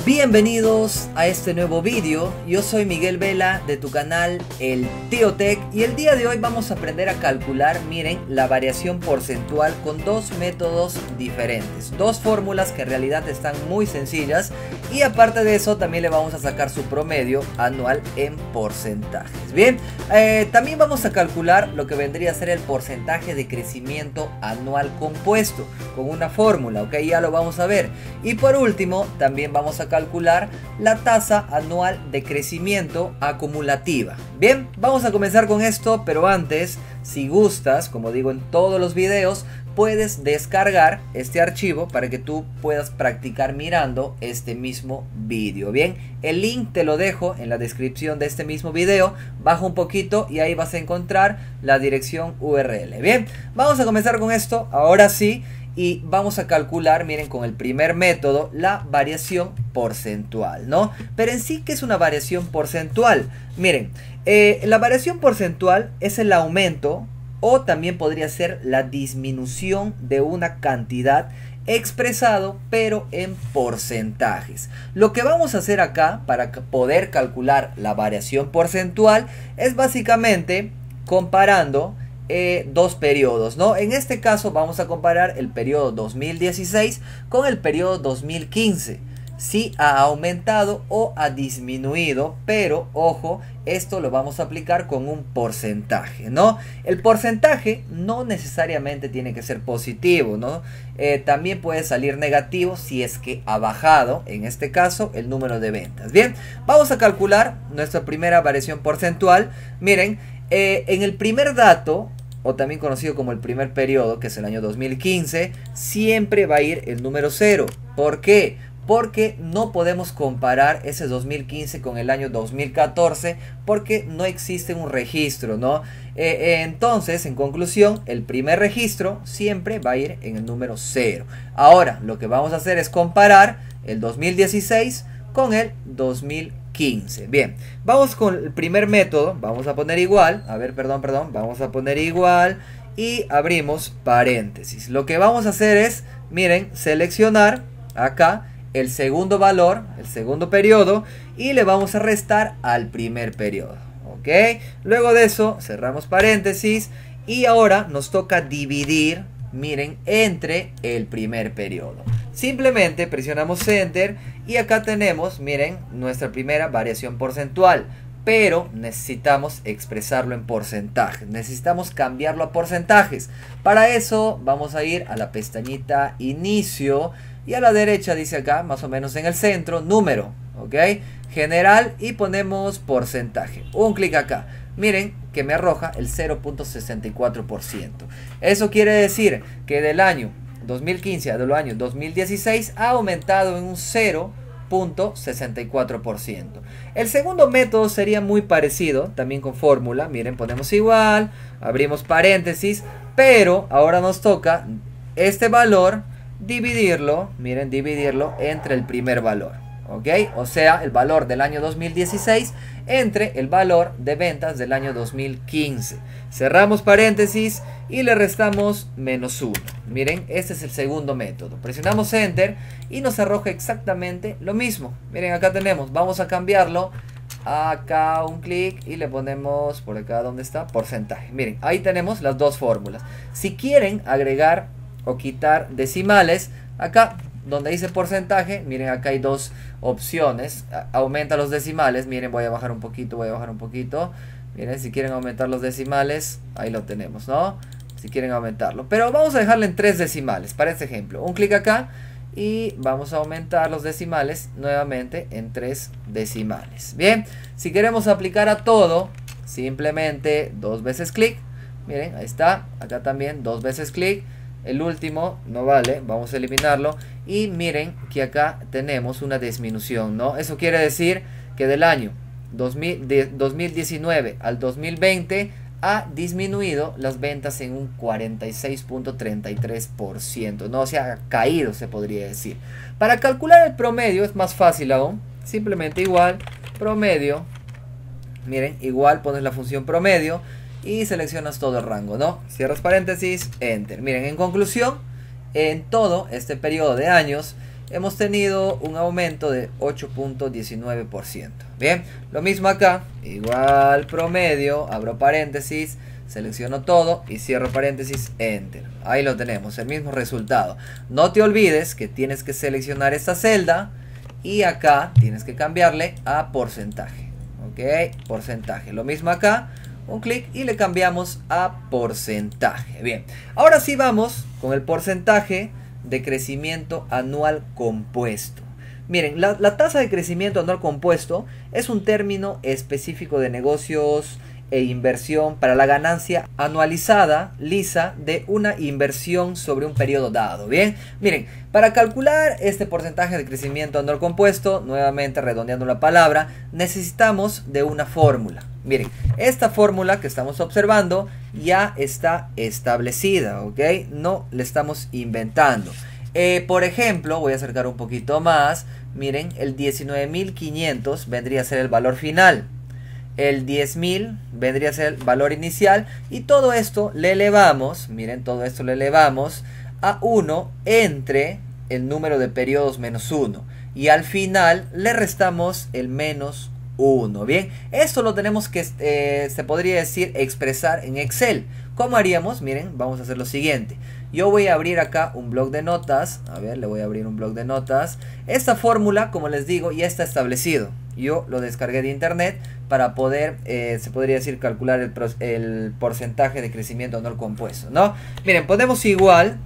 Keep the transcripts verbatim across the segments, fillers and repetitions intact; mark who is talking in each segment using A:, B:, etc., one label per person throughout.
A: Bienvenidos a este nuevo vídeo. Yo soy Miguel Vela de tu canal El Tío Tech y el día de hoy vamos a aprender a calcular, miren, la variación porcentual con dos métodos diferentes, dos fórmulas que en realidad están muy sencillas y aparte de eso también le vamos a sacar su promedio anual en porcentajes. Bien, eh, también vamos a calcular lo que vendría a ser el porcentaje de crecimiento anual compuesto con una fórmula, ok, ya lo vamos a ver. Y por último también vamos a calcular calcular la tasa anual de crecimiento acumulativa. Bien, vamos a comenzar con esto, pero antes, si gustas, como digo en todos los videos, puedes descargar este archivo para que tú puedas practicar mirando este mismo vídeo. Bien, el link te lo dejo en la descripción de este mismo video. Baja un poquito y ahí vas a encontrar la dirección U R L. Bien, vamos a comenzar con esto, ahora sí. Y vamos a calcular, miren, con el primer método, la variación porcentual, ¿no? Pero en sí, ¿qué es una variación porcentual? Miren, eh, la variación porcentual es el aumento o también podría ser la disminución de una cantidad expresado, pero en porcentajes. Lo que vamos a hacer acá para poder calcular la variación porcentual es básicamente comparando Eh, dos periodos, ¿no? En este caso vamos a comparar el periodo dos mil dieciséis con el periodo dos mil quince. Si ha aumentado o ha disminuido, pero ojo, esto lo vamos a aplicar con un porcentaje, ¿no? El porcentaje no necesariamente tiene que ser positivo, ¿no? Eh, también puede salir negativo si es que ha bajado, en este caso, el número de ventas. Bien, vamos a calcular nuestra primera variación porcentual. Miren, eh, en el primer dato, o también conocido como el primer periodo, que es el año dos mil quince, siempre va a ir el número cero. ¿Por qué? Porque no podemos comparar ese dos mil quince con el año dos mil catorce porque no existe un registro, ¿no? Eh, eh, entonces, en conclusión, el primer registro siempre va a ir en el número cero. Ahora, lo que vamos a hacer es comparar el dos mil dieciséis con el dos mil quince. Bien, vamos con el primer método, vamos a poner igual, a ver, perdón, perdón, vamos a poner igual y abrimos paréntesis. Lo que vamos a hacer es, miren, seleccionar acá el segundo valor, el segundo periodo y le vamos a restar al primer periodo, ¿ok? Luego de eso cerramos paréntesis y ahora nos toca dividir, miren, entre el primer periodo. Simplemente presionamos Enter y acá tenemos, miren, nuestra primera variación porcentual. Pero necesitamos expresarlo en porcentajes. Necesitamos cambiarlo a porcentajes. Para eso vamos a ir a la pestañita Inicio. Y a la derecha dice acá, más o menos en el centro, Número. ¿Ok? General y ponemos porcentaje. Un clic acá. Miren que me arroja el cero punto sesenta y cuatro por ciento. Eso quiere decir que del año dos mil quince a del año dos mil dieciséis ha aumentado en un cero punto sesenta y cuatro por ciento. El segundo método sería muy parecido, también con fórmula. Miren, ponemos igual, abrimos paréntesis, pero ahora nos toca este valor dividirlo, miren, dividirlo entre el primer valor. ¿Ok? O sea, el valor del año dos mil dieciséis entre el valor de ventas del año dos mil quince. Cerramos paréntesis y le restamos menos uno. Miren, este es el segundo método. Presionamos Enter y nos arroja exactamente lo mismo. Miren, acá tenemos, vamos a cambiarlo. Acá un clic y le ponemos por acá donde está porcentaje. Miren, ahí tenemos las dos fórmulas. Si quieren agregar o quitar decimales, acá donde dice porcentaje, miren, acá hay dos opciones. Aumenta los decimales, miren, voy a bajar un poquito, voy a bajar un poquito. Miren, si quieren aumentar los decimales, ahí lo tenemos, ¿no? Si quieren aumentarlo. Pero vamos a dejarle en tres decimales, para este ejemplo. Un clic acá y vamos a aumentar los decimales nuevamente en tres decimales. Bien, si queremos aplicar a todo, simplemente dos veces clic. Miren, ahí está. Acá también dos veces clic. El último no vale, vamos a eliminarlo. Y miren que acá tenemos una disminución, ¿no? Eso quiere decir que del año dos mil, de dos mil diecinueve al dos mil veinte ha disminuido las ventas en un cuarenta y seis punto treinta y tres por ciento, ¿no? O sea, ha caído, se podría decir. Para calcular el promedio es más fácil aún. Simplemente igual, promedio. Miren, igual pones la función promedio y seleccionas todo el rango, ¿no? Cierras paréntesis, Enter. Miren, en conclusión, en todo este periodo de años, hemos tenido un aumento de ocho punto diecinueve por ciento. Bien, lo mismo acá, igual promedio, abro paréntesis, selecciono todo y cierro paréntesis, enter. Ahí lo tenemos, el mismo resultado. No te olvides que tienes que seleccionar esta celda y acá tienes que cambiarle a porcentaje. Ok, porcentaje. Lo mismo acá, un clic y le cambiamos a porcentaje. Bien, ahora sí vamos con el porcentaje de crecimiento anual compuesto. Miren, la, la tasa de crecimiento anual compuesto es un término específico de negocios e inversión para la ganancia anualizada lisa de una inversión sobre un periodo dado. Bien, miren, para calcular este porcentaje de crecimiento anual compuesto, nuevamente redondeando la palabra, necesitamos de una fórmula. Miren, esta fórmula que estamos observando ya está establecida, ¿ok? No le estamos inventando. Eh, por ejemplo, voy a acercar un poquito más. Miren, el diecinueve mil quinientos vendría a ser el valor final. El diez mil vendría a ser el valor inicial. Y todo esto le elevamos, miren, todo esto le elevamos a uno entre el número de periodos menos uno. Y al final le restamos el menos uno. Bien, esto lo tenemos que, eh, se podría decir, expresar en Excel. ¿Cómo haríamos? Miren, vamos a hacer lo siguiente. Yo voy a abrir acá un bloc de notas. A ver, le voy a abrir un bloc de notas. Esta fórmula, como les digo, ya está establecido. Yo lo descargué de internet para poder, eh, se podría decir, calcular el, el porcentaje de crecimiento anual compuesto, ¿no? Miren, ponemos igual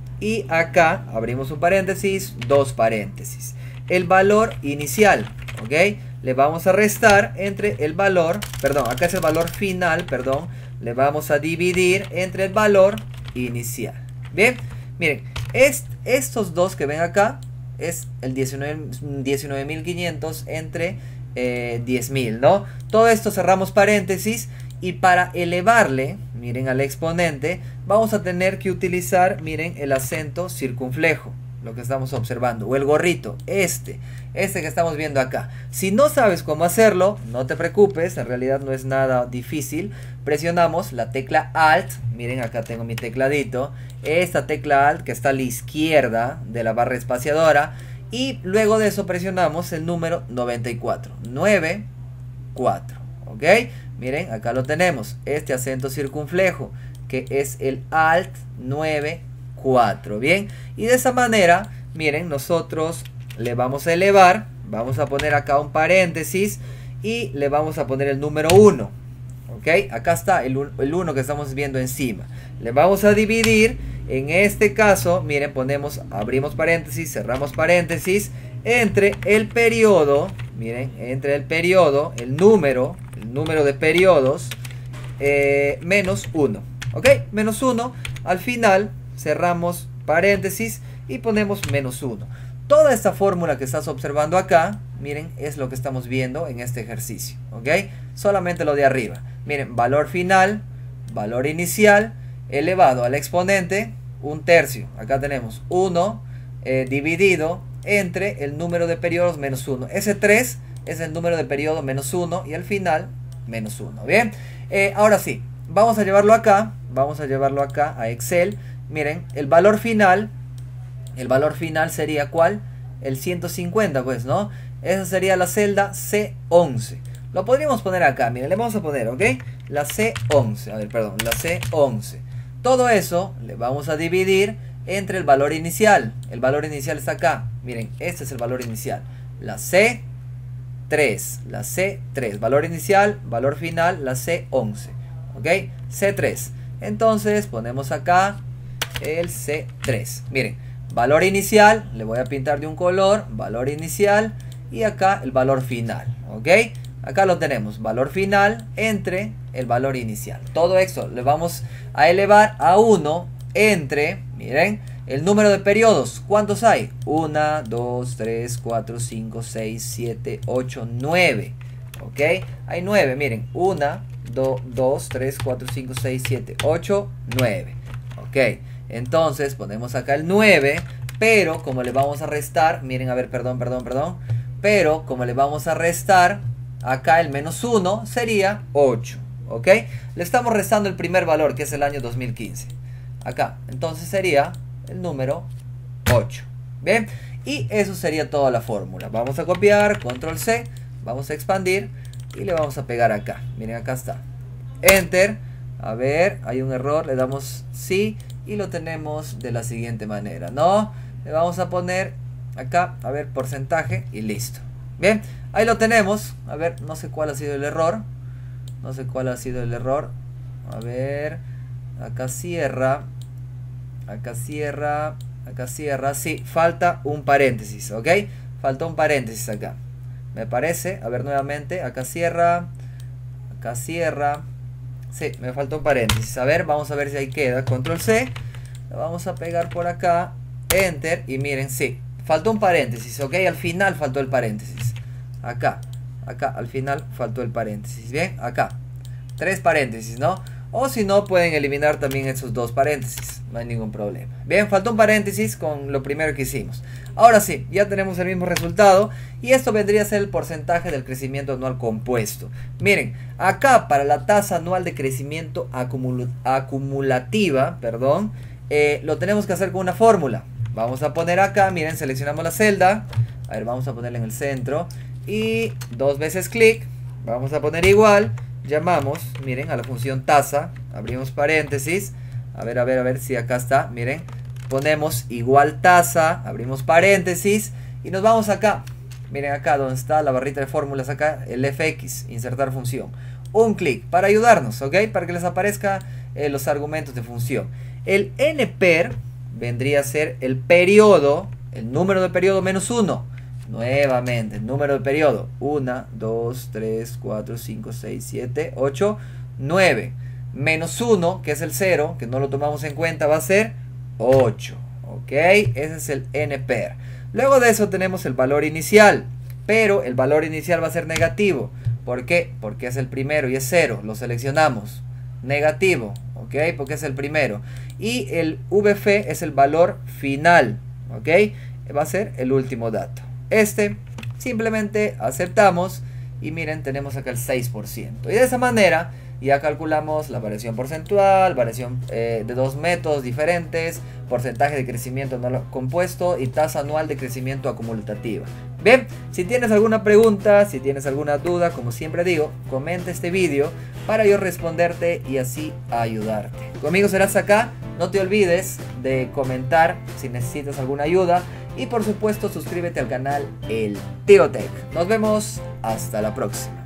A: y acá abrimos un paréntesis, dos paréntesis. El valor inicial, ¿ok? Le vamos a restar entre el valor, perdón, acá es el valor final, perdón. Le vamos a dividir entre el valor inicial. Bien, miren, est, estos dos que ven acá es el diecinueve mil quinientos entre eh, diez mil, ¿no? Todo esto cerramos paréntesis y para elevarle, miren, al exponente, vamos a tener que utilizar, miren, el acento circunflejo, lo que estamos observando, o el gorrito, este, este que estamos viendo acá. Si no sabes cómo hacerlo, no te preocupes, en realidad no es nada difícil. Presionamos la tecla Alt, miren, acá tengo mi tecladito, esta tecla Alt que está a la izquierda de la barra espaciadora, y luego de eso presionamos el número noventa y cuatro, noventa y cuatro, ¿ok? Miren, acá lo tenemos, este acento circunflejo, que es el Alt noventa y cuatro, bien, y de esa manera, miren, nosotros le vamos a elevar, vamos a poner acá un paréntesis, y le vamos a poner el número uno, ok, acá está el uno que estamos viendo encima, le vamos a dividir, en este caso, miren, ponemos, abrimos paréntesis, cerramos paréntesis, entre el periodo, miren, entre el periodo, el número, el número de periodos, eh, menos uno, ok, menos uno, al final, cerramos paréntesis y ponemos menos uno. Toda esta fórmula que estás observando acá, miren, es lo que estamos viendo en este ejercicio, ¿ok? Solamente lo de arriba. Miren, valor final, valor inicial, elevado al exponente, un tercio. Acá tenemos uno eh, dividido entre el número de periodos menos uno. Ese tres es el número de periodo menos uno y al final menos uno. Bien, eh, ahora sí, vamos a llevarlo acá, vamos a llevarlo acá a Excel. Miren, el valor final, el valor final sería ¿cuál? El ciento cincuenta, pues, ¿no? Esa sería la celda C once. Lo podríamos poner acá, miren, le vamos a poner, ¿ok? La C once, a ver, perdón, la C once. Todo eso le vamos a dividir entre el valor inicial. El valor inicial está acá, miren, este es el valor inicial. La C tres, la C tres, valor inicial, valor final, la C once, ¿ok? C tres. Entonces ponemos acá el C tres. Miren, valor inicial, le voy a pintar de un color, valor inicial, y acá el valor final, ¿ok? Acá lo tenemos, valor final entre el valor inicial. Todo esto le vamos a elevar a uno entre, miren, el número de periodos. ¿Cuántos hay? uno, dos, tres, cuatro, cinco, seis, siete, ocho, nueve, ¿ok? Hay nueve, miren, uno, dos, tres, cuatro, cinco, seis, siete, ocho, nueve, ¿ok? Entonces ponemos acá el nueve, pero como le vamos a restar, miren, a ver, perdón, perdón, perdón, pero como le vamos a restar, acá el menos uno sería ocho, ¿ok? Le estamos restando el primer valor, que es el año dos mil quince, acá, entonces sería el número ocho, Bien, y eso sería toda la fórmula. Vamos a copiar, control C, vamos a expandir y le vamos a pegar acá. Miren, acá está. Enter. A ver, hay un error, le damos sí y lo tenemos de la siguiente manera, ¿no? Le vamos a poner acá, a ver, porcentaje y listo. Bien, ahí lo tenemos. A ver, no sé cuál ha sido el error. No sé cuál ha sido el error. A ver, acá cierra. Acá cierra. Acá cierra. Sí, falta un paréntesis, ¿ok? Falta un paréntesis acá. Me parece. A ver nuevamente. Acá cierra. Acá cierra. Sí, me falta un paréntesis. A ver, vamos a ver si ahí queda. Control C. Lo vamos a pegar por acá. Enter. Y miren, sí. Faltó un paréntesis, ¿ok? Al final faltó el paréntesis. Acá. Acá al final faltó el paréntesis. Bien, acá. Tres paréntesis, ¿no? O si no, pueden eliminar también esos dos paréntesis. No hay ningún problema. Bien, faltó un paréntesis con lo primero que hicimos. Ahora sí, ya tenemos el mismo resultado. Y esto vendría a ser el porcentaje del crecimiento anual compuesto. Miren, acá para la tasa anual de crecimiento acumul acumulativa, perdón, eh, lo tenemos que hacer con una fórmula. Vamos a poner acá, miren, seleccionamos la celda. A ver, vamos a ponerla en el centro. Y dos veces clic. Vamos a poner igual. Llamamos, miren, a la función tasa. Abrimos paréntesis. A ver, a ver, a ver si acá está. Miren, ponemos igual tasa. Abrimos paréntesis. Y nos vamos acá. Miren acá donde está la barrita de fórmulas acá. El F X, insertar función. Un clic para ayudarnos, ¿ok? Para que les aparezca eh, los argumentos de función. El N P E R vendría a ser el periodo, el número de periodo menos uno. Nuevamente, el número de periodo. uno, dos, tres, cuatro, cinco, seis, siete, ocho, nueve. Menos uno, que es el cero, que no lo tomamos en cuenta, va a ser ocho. ¿Ok? Ese es el N P E R. Luego de eso tenemos el valor inicial. Pero el valor inicial va a ser negativo. ¿Por qué? Porque es el primero y es cero. Lo seleccionamos. Negativo. ¿Ok? Porque es el primero. Y el V F es el valor final. ¿Ok? Va a ser el último dato. Este simplemente aceptamos y miren, tenemos acá el seis por ciento. Y de esa manera ya calculamos la variación porcentual, variación eh, de dos métodos diferentes, porcentaje de crecimiento anual compuesto y tasa anual de crecimiento acumulativa. Bien, si tienes alguna pregunta, si tienes alguna duda, como siempre digo, comenta este vídeo para yo responderte y así ayudarte. Conmigo serás acá, no te olvides de comentar si necesitas alguna ayuda. Y por supuesto suscríbete al canal El Tío Tech. Nos vemos hasta la próxima.